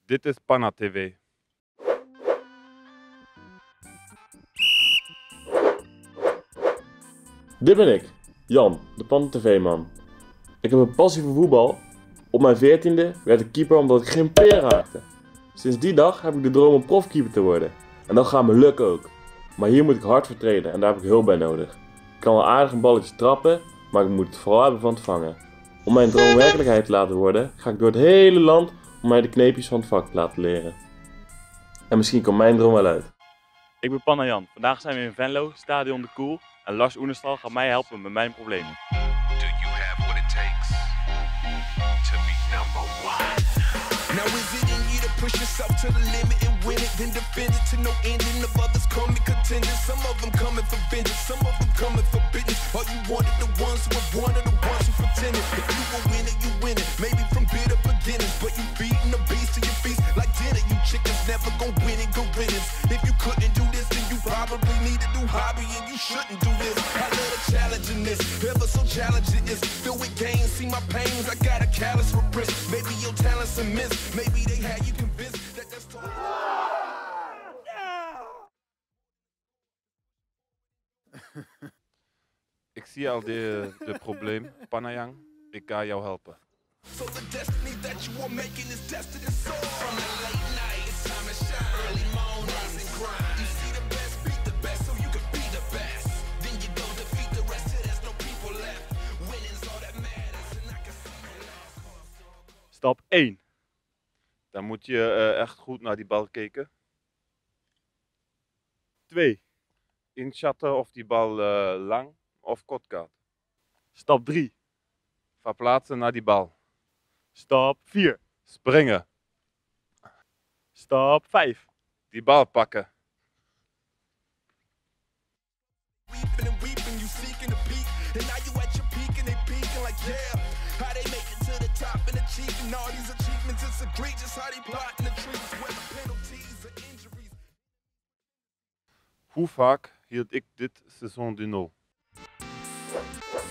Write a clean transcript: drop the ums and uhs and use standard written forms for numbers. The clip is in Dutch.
Dit is Panna TV. Dit ben ik, Jan, de Panna TV-man. Ik heb een passie voor voetbal. Op mijn 14e werd ik keeper omdat ik geen peer raakte. Sinds die dag heb ik de droom om profkeeper te worden. En dat gaat me lukken ook. Maar hier moet ik hard voor treden en daar heb ik hulp bij nodig. Ik kan wel aardig een balletje trappen, maar ik moet het vooral hebben van het vangen. Om mijn droom werkelijkheid te laten worden, ga ik door het hele land om mij de kneepjes van het vak te laten leren. En misschien komt mijn droom wel uit. Ik ben Panna Jan. Vandaag zijn we in Venlo, Stadion de Koel. En Lars Oenestal gaat mij helpen met mijn problemen. Do you have what it takes to be number one? Now is it in you to push yourself to the limit and win it, then defend it to no ending of others coming contenders. Some of them coming for vengeance, some of them coming for business. Are you one of the ones who are one of the ones who pretended? If you a winner, you win it. Maybe from bitter beginnings, but you beating the beast to your feast like dinner. You chickens never gon' win it, go riddance. If you couldn't do this, then you probably need a new hobby and you shouldn't do this. I love the challenge in this, ever so challenging is. Filled with gains, see my pains, I got a callous for wrist. Maybe your talents are missed, maybe they had you convinced that that's Ik zie al de probleem, Panayang. Ik ga jou helpen. So the destiny that you are making is destined to soar. From the late night, it's time to shine. Early morning, rise and grind. You see the best, beat the best, so you can be the best. Then you go defeat the rest, till there's no people left. Winning's all that matters, and I can see your last. Stap 1. Dan moet je echt goed naar die bal kijken. 2. Inschatten of die bal lang of kort gaat. Stap 3. Verplaatsen naar die bal. Stap 4. Springen. Stap 5. Die bal pakken. Weeping and weeping, you seeking a peak. And now you at your peak and they peaking like, yeah. How they make it to the top and achieving all these achievements. It's egregious how they plotting the trees. Whether penalties or injuries. Hoe vaak hield ik dit seizoen de nul?